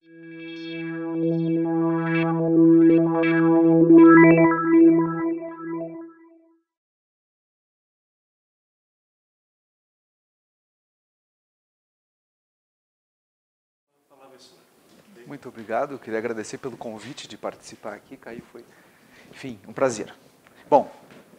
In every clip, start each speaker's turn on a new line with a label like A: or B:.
A: Muito obrigado, eu queria agradecer pelo convite de participar aqui, Caio, foi, enfim, um prazer. Bom,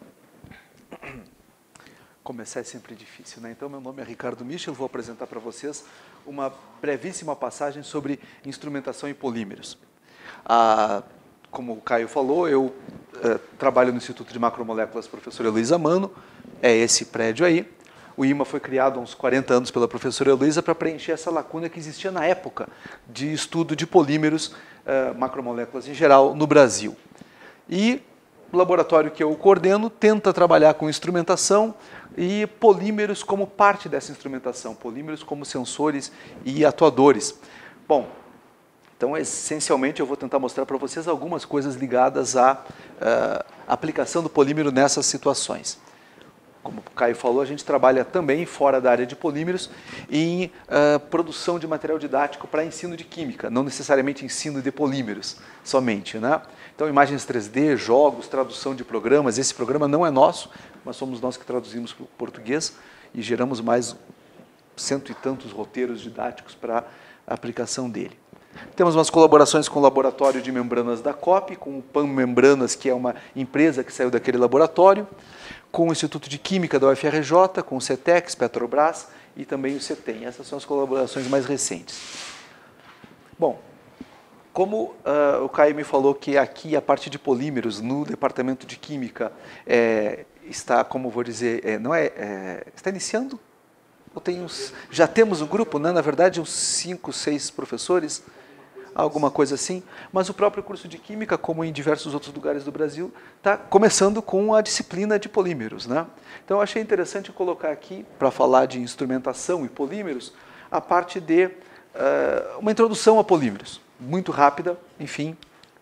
A: começar é sempre difícil, né? Então, meu nome é Ricardo Michel, vou apresentar para vocês uma brevíssima passagem sobre instrumentação em polímeros. Como o Caio falou, eu trabalho no Instituto de Macromoléculas Professora Heloísa Mano, é esse prédio aí. O IMA foi criado há uns 40 anos pela professora Heloísa para preencher essa lacuna que existia na época de estudo de polímeros, macromoléculas em geral, no Brasil. E o laboratório que eu coordeno tenta trabalhar com instrumentação e polímeros como parte dessa instrumentação, polímeros como sensores e atuadores. Bom, então, essencialmente, eu vou tentar mostrar para vocês algumas coisas ligadas à aplicação do polímero nessas situações. Como o Caio falou, a gente trabalha também fora da área de polímeros em produção de material didático para ensino de química, não necessariamente ensino de polímeros somente, né? Então, imagens 3D, jogos, tradução de programas. Esse programa não é nosso, mas somos nós que traduzimos para o português e geramos mais 100 e tantos roteiros didáticos para a aplicação dele. Temos umas colaborações com o laboratório de membranas da COP, com o PAN Membranas, que é uma empresa que saiu daquele laboratório, com o Instituto de Química da UFRJ, com o CETEX, Petrobras e também o CETEM. Essas são as colaborações mais recentes. Bom, como o Caio me falou que aqui a parte de polímeros no departamento de Química está, como vou dizer, está iniciando? Ou já temos um grupo, né? Na verdade, uns 5, 6 professores, alguma coisa assim, mas o próprio curso de Química, como em diversos outros lugares do Brasil, está começando com a disciplina de polímeros, né? Então, eu achei interessante colocar aqui, para falar de instrumentação e polímeros, a parte de uma introdução a polímeros, muito rápida, enfim.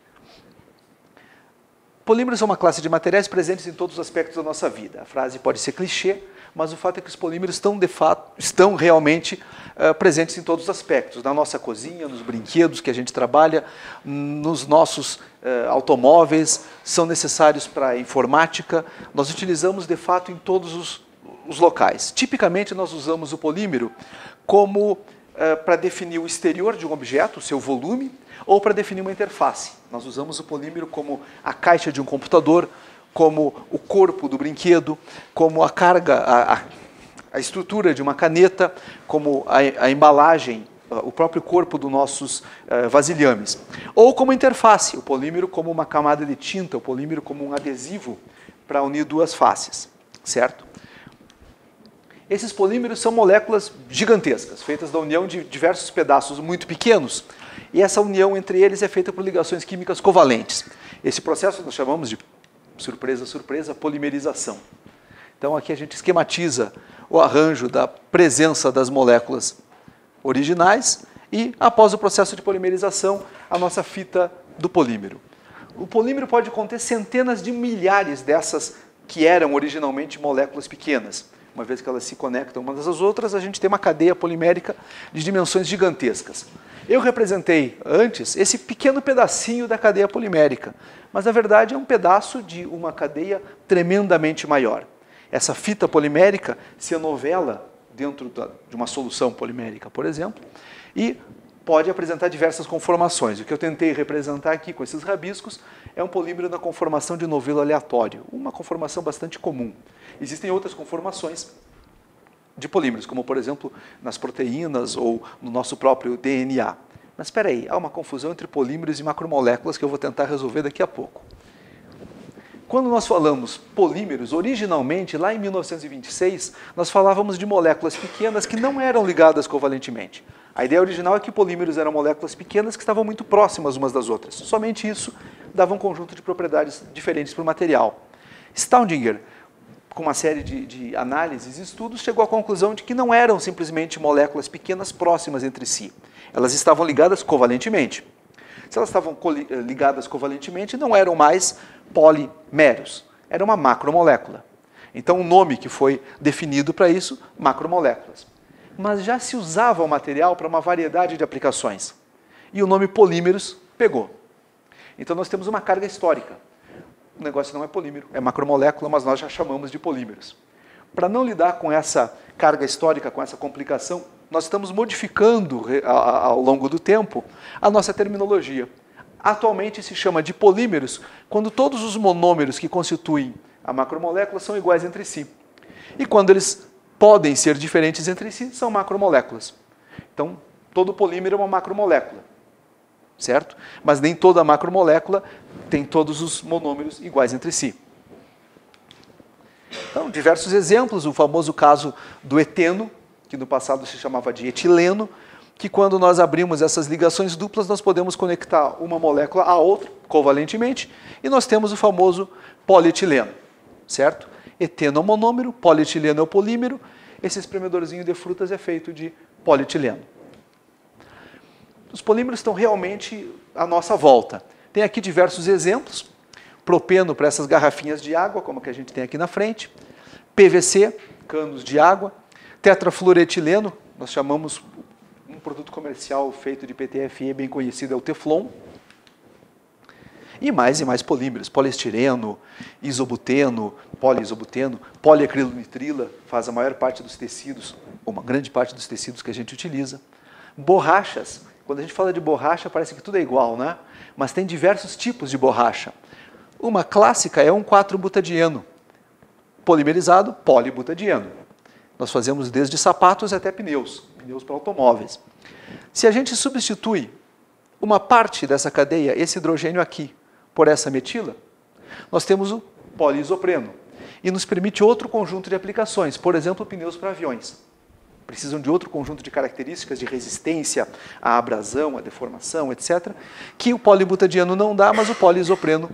A: Polímeros são uma classe de materiais presentes em todos os aspectos da nossa vida. A frase pode ser clichê, mas o fato é que os polímeros estão realmente presentes em todos os aspectos, na nossa cozinha, nos brinquedos que a gente trabalha, nos nossos automóveis, são necessários para a informática, nós utilizamos de fato em todos os locais. Tipicamente nós usamos o polímero como para definir o exterior de um objeto, o seu volume, ou para definir uma interface. Nós usamos o polímero como a caixa de um computador, como o corpo do brinquedo, como a carga, a estrutura de uma caneta, como a embalagem, o próprio corpo dos nossos vasilhames. Ou como interface, o polímero como uma camada de tinta, o polímero como um adesivo para unir duas faces, certo? Esses polímeros são moléculas gigantescas, feitas da união de diversos pedaços muito pequenos, e essa união entre eles é feita por ligações químicas covalentes. Esse processo nós chamamos de surpresa, surpresa, polimerização. Então aqui a gente esquematiza o arranjo da presença das moléculas originais e, após o processo de polimerização, a nossa fita do polímero. O polímero pode conter centenas de milhares dessas que eram originalmente moléculas pequenas. Uma vez que elas se conectam umas às outras, a gente tem uma cadeia polimérica de dimensões gigantescas. Eu representei antes esse pequeno pedacinho da cadeia polimérica, mas na verdade é um pedaço de uma cadeia tremendamente maior. Essa fita polimérica se anovela dentro de uma solução polimérica, por exemplo, e pode apresentar diversas conformações. O que eu tentei representar aqui com esses rabiscos é um polímero na conformação de novelo aleatório, uma conformação bastante comum. Existem outras conformações de polímeros, como por exemplo nas proteínas ou no nosso próprio DNA. Mas espera aí, há uma confusão entre polímeros e macromoléculas que eu vou tentar resolver daqui a pouco. Quando nós falamos polímeros, originalmente, lá em 1926, nós falávamos de moléculas pequenas que não eram ligadas covalentemente. A ideia original é que polímeros eram moléculas pequenas que estavam muito próximas umas das outras. Somente isso dava um conjunto de propriedades diferentes para o material. Staudinger, com uma série de análises e estudos, chegou à conclusão de que não eram simplesmente moléculas pequenas próximas entre si. Elas estavam ligadas covalentemente. Se elas estavam ligadas covalentemente, não eram mais polimeros. Era uma macromolécula. Então, o nome que foi definido para isso, macromoléculas. Mas já se usava o material para uma variedade de aplicações. e o nome polímeros pegou. Então nós temos uma carga histórica. O negócio não é polímero, é macromolécula, mas nós já chamamos de polímeros. Para não lidar com essa carga histórica, com essa complicação, nós estamos modificando ao longo do tempo a nossa terminologia. Atualmente se chama de polímeros quando todos os monômeros que constituem a macromolécula são iguais entre si. E quando eles podem ser diferentes entre si, são macromoléculas. Então, todo polímero é uma macromolécula, certo? Mas nem toda macromolécula tem todos os monômeros iguais entre si. Então, diversos exemplos, o famoso caso do eteno, que no passado se chamava de etileno, que quando nós abrimos essas ligações duplas, nós podemos conectar uma molécula à outra, covalentemente, e nós temos o famoso polietileno, certo? Eteno é o monômero, polietileno é o polímero, esse espremedorzinho de frutas é feito de polietileno. Os polímeros estão realmente à nossa volta. Tem aqui diversos exemplos, propeno para essas garrafinhas de água, como que a gente tem aqui na frente, PVC, canos de água, tetrafluoretileno, nós chamamos um produto comercial feito de PTFE bem conhecido, é o Teflon, e mais polímeros, poliestireno, isobuteno, poliisobuteno, poliacrilonitrila, faz a maior parte dos tecidos, ou uma grande parte dos tecidos que a gente utiliza. Borrachas, quando a gente fala de borracha parece que tudo é igual, né? Mas tem diversos tipos de borracha. Uma clássica é um 4-butadieno, polimerizado, polibutadieno. Nós fazemos desde sapatos até pneus para automóveis. Se a gente substitui uma parte dessa cadeia, esse hidrogênio aqui, por essa metila, nós temos o poliisopreno. E nos permite outro conjunto de aplicações, por exemplo, pneus para aviões. Precisam de outro conjunto de características de resistência à abrasão, à deformação, etc., que o polibutadieno não dá, mas o poliisopreno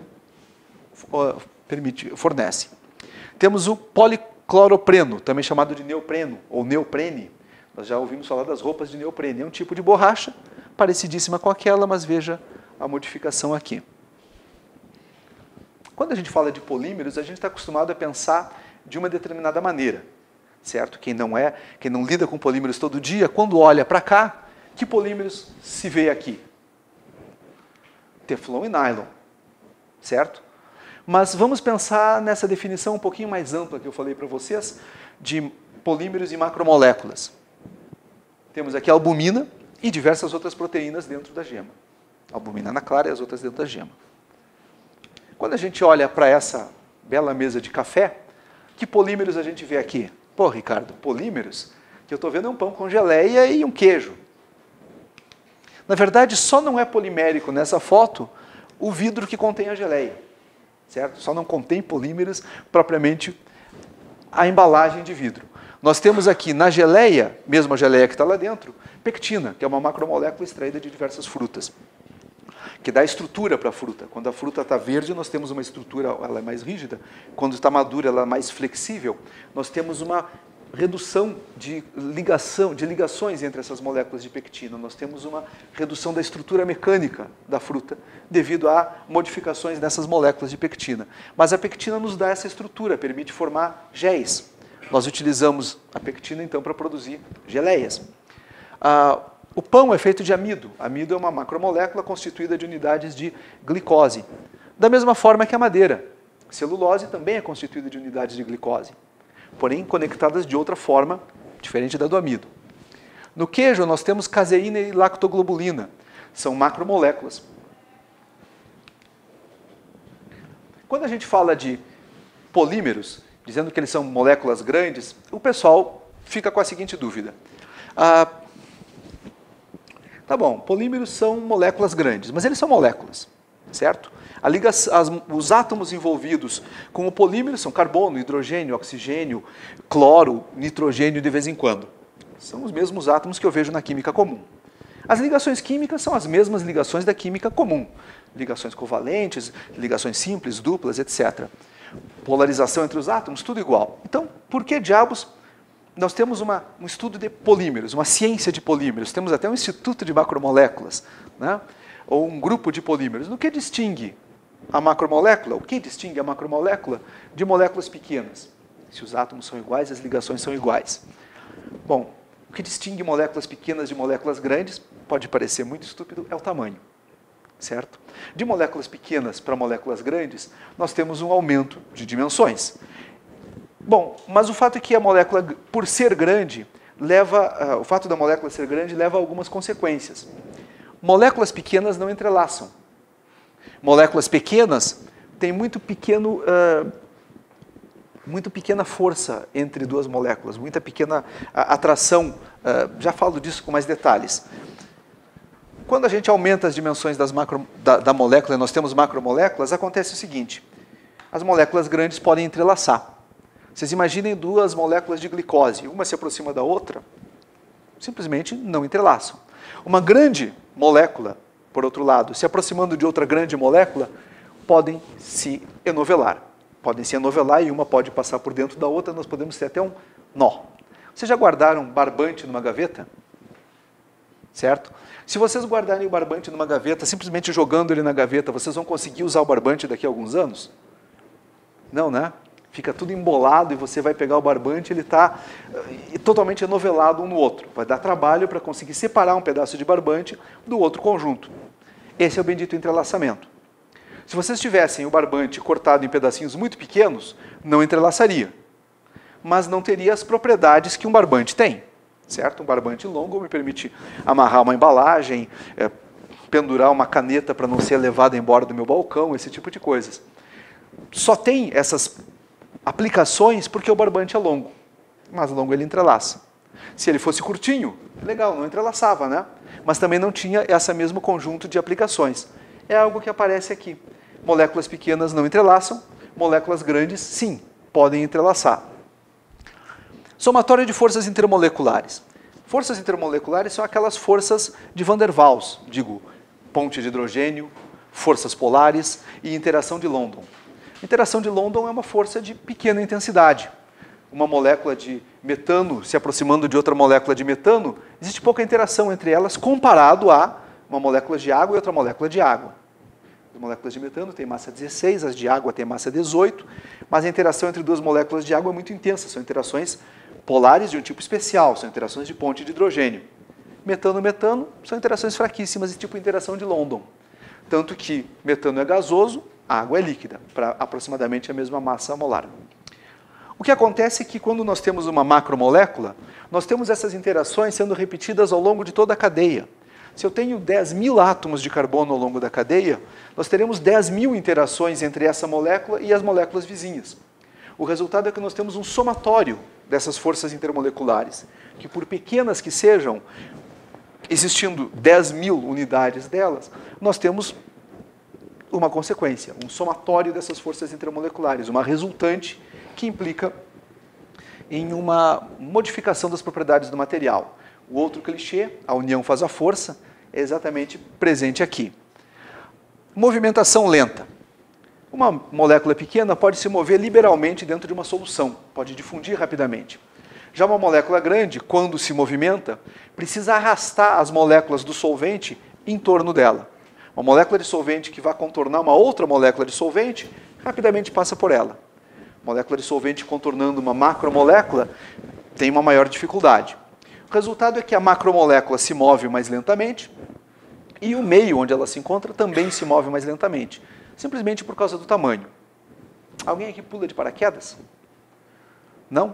A: fornece. Temos o policloropreno, também chamado de neopreno, ou neoprene. Nós já ouvimos falar das roupas de neoprene. É um tipo de borracha, parecidíssima com aquela, mas veja a modificação aqui. Quando a gente fala de polímeros, a gente está acostumado a pensar de uma determinada maneira, certo? Quem não lida com polímeros todo dia, quando olha para cá, que polímeros se vê aqui? Teflon e nylon, certo? Mas vamos pensar nessa definição um pouquinho mais ampla que eu falei para vocês, de polímeros e macromoléculas. Temos aqui a albumina e diversas outras proteínas dentro da gema. A albumina na clara e as outras dentro da gema. Quando a gente olha para essa bela mesa de café, que polímeros a gente vê aqui? Pô, Ricardo, polímeros? Que eu estou vendo é um pão com geleia e um queijo. Na verdade, só não é polimérico nessa foto o vidro que contém a geleia, certo? Só não contém polímeros propriamente a embalagem de vidro. Nós temos aqui na geleia, mesmo a geleia que está lá dentro, pectina, que é uma macromolécula extraída de diversas frutas, que dá estrutura para a fruta. Quando a fruta está verde, nós temos uma estrutura, ela é mais rígida. Quando está madura, ela é mais flexível. Nós temos uma redução de ligações entre essas moléculas de pectina. Nós temos uma redução da estrutura mecânica da fruta devido a modificações nessas moléculas de pectina. Mas a pectina nos dá essa estrutura, permite formar géis. Nós utilizamos a pectina, então, para produzir geleias. O pão é feito de amido. Amido é uma macromolécula constituída de unidades de glicose. Da mesma forma que a madeira. Celulose também é constituída de unidades de glicose, porém conectadas de outra forma, diferente da do amido. No queijo, nós temos caseína e lactoglobulina. São macromoléculas. Quando a gente fala de polímeros, dizendo que eles são moléculas grandes, o pessoal fica com a seguinte dúvida. Tá bom, polímeros são moléculas grandes, mas eles são moléculas, certo? Os átomos envolvidos com o polímero são carbono, hidrogênio, oxigênio, cloro, nitrogênio de vez em quando. São os mesmos átomos que eu vejo na química comum. As ligações químicas são as mesmas ligações da química comum. Ligações covalentes, ligações simples, duplas, etc. Polarização entre os átomos, tudo igual. Então, por que diabos nós temos um estudo de polímeros, uma ciência de polímeros, temos até um instituto de macromoléculas, né? Ou um grupo de polímeros. No que distingue a macromolécula? O que distingue a macromolécula de moléculas pequenas? Se os átomos são iguais, as ligações são iguais. Bom, o que distingue moléculas pequenas de moléculas grandes, pode parecer muito estúpido, é o tamanho. Certo? De moléculas pequenas para moléculas grandes, nós temos um aumento de dimensões. Bom, mas o fato é que a molécula, por ser grande, o fato da molécula ser grande leva a algumas consequências. Moléculas pequenas não entrelaçam. Moléculas pequenas têm muito pequena força entre duas moléculas, muita pequena atração. Já falo disso com mais detalhes. Quando a gente aumenta as dimensões da molécula e nós temos macromoléculas, acontece o seguinte: as moléculas grandes podem entrelaçar. Vocês imaginem duas moléculas de glicose, uma se aproxima da outra, simplesmente não entrelaçam. Uma grande molécula, por outro lado, se aproximando de outra grande molécula, podem se enovelar. Podem se enovelar e uma pode passar por dentro da outra, nós podemos ter até um nó. Vocês já guardaram barbante numa gaveta? Certo? Se vocês guardarem o barbante numa gaveta, simplesmente jogando ele na gaveta, vocês vão conseguir usar o barbante daqui a alguns anos? Não, né? Fica tudo embolado e você vai pegar o barbante e ele está totalmente enovelado um no outro. Vai dar trabalho para conseguir separar um pedaço de barbante do outro conjunto. Esse é o bendito entrelaçamento. Se vocês tivessem o barbante cortado em pedacinhos muito pequenos, não entrelaçaria. Mas não teria as propriedades que um barbante tem. Certo? Um barbante longo me permite amarrar uma embalagem, pendurar uma caneta para não ser levada embora do meu balcão, esse tipo de coisas. Só tem essas aplicações porque o barbante é longo, mas longo ele entrelaça. Se ele fosse curtinho, legal, não entrelaçava, né? Mas também não tinha esse mesmo conjunto de aplicações. É algo que aparece aqui. Moléculas pequenas não entrelaçam, moléculas grandes, sim, podem entrelaçar. Somatório de forças intermoleculares. Forças intermoleculares são aquelas forças de Van der Waals, digo, ponte de hidrogênio, forças polares e interação de London. Interação de London é uma força de pequena intensidade. Uma molécula de metano se aproximando de outra molécula de metano, existe pouca interação entre elas comparado a uma molécula de água e outra molécula de água. As moléculas de metano têm massa 16, as de água têm massa 18, mas a interação entre duas moléculas de água é muito intensa, são interações polares de um tipo especial, são interações de ponte de hidrogênio. Metano-metano são interações fraquíssimas, tipo interação de London. Tanto que metano é gasoso, a água é líquida, para aproximadamente a mesma massa molar. O que acontece é que quando nós temos uma macromolécula, nós temos essas interações sendo repetidas ao longo de toda a cadeia. Se eu tenho 10.000 átomos de carbono ao longo da cadeia, nós teremos 10.000 interações entre essa molécula e as moléculas vizinhas. O resultado é que nós temos um somatório dessas forças intermoleculares, que por pequenas que sejam, existindo 10.000 unidades delas, nós temos uma consequência, um somatório dessas forças intermoleculares, uma resultante que implica em uma modificação das propriedades do material. O outro clichê, a união faz a força, é exatamente presente aqui. Movimentação lenta. Uma molécula pequena pode se mover liberalmente dentro de uma solução, pode difundir rapidamente. Já uma molécula grande, quando se movimenta, precisa arrastar as moléculas do solvente em torno dela. Uma molécula de solvente que vai contornar uma outra molécula de solvente, rapidamente passa por ela. Molécula de solvente contornando uma macromolécula tem uma maior dificuldade. O resultado é que a macromolécula se move mais lentamente e o meio onde ela se encontra também se move mais lentamente, simplesmente por causa do tamanho. Alguém aqui pula de paraquedas? Não?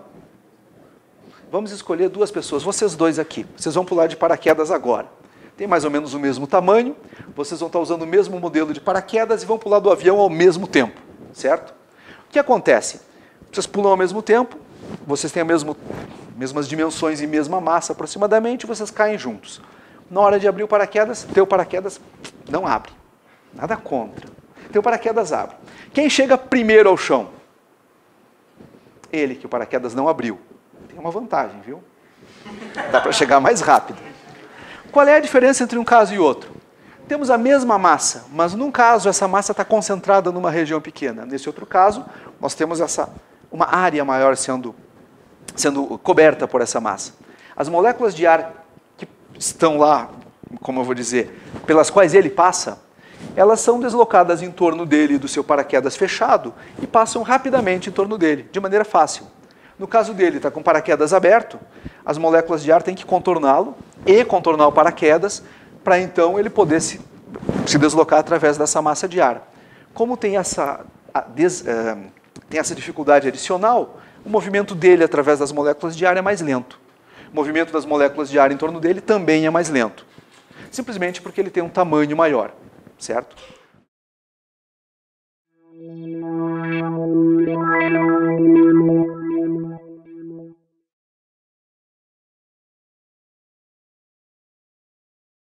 A: Vamos escolher duas pessoas, vocês dois aqui. Vocês vão pular de paraquedas agora. Tem mais ou menos o mesmo tamanho, vocês vão estar usando o mesmo modelo de paraquedas e vão pular do avião ao mesmo tempo, certo? O que acontece? Vocês pulam ao mesmo tempo, vocês têm mesmas dimensões e mesma massa aproximadamente, vocês caem juntos. Na hora de abrir o paraquedas, teu paraquedas não abre. Nada contra. Teu paraquedas abre. Quem chega primeiro ao chão? Ele, que o paraquedas não abriu. Tem uma vantagem, viu? Dá para chegar mais rápido. Qual é a diferença entre um caso e outro? Temos a mesma massa, mas num caso essa massa está concentrada numa região pequena. Nesse outro caso, nós temos uma área maior sendo coberta por essa massa. As moléculas de ar que estão lá, como eu vou dizer, pelas quais ele passa, elas são deslocadas em torno dele, do seu paraquedas fechado, e passam rapidamente em torno dele, de maneira fácil. No caso dele, está com o paraquedas aberto, as moléculas de ar têm que contorná-lo e contornar o paraquedas para então ele poder se deslocar através dessa massa de ar. Como tem essa dificuldade adicional, o movimento dele através das moléculas de ar é mais lento. O movimento das moléculas de ar em torno dele também é mais lento. Simplesmente porque ele tem um tamanho maior, certo?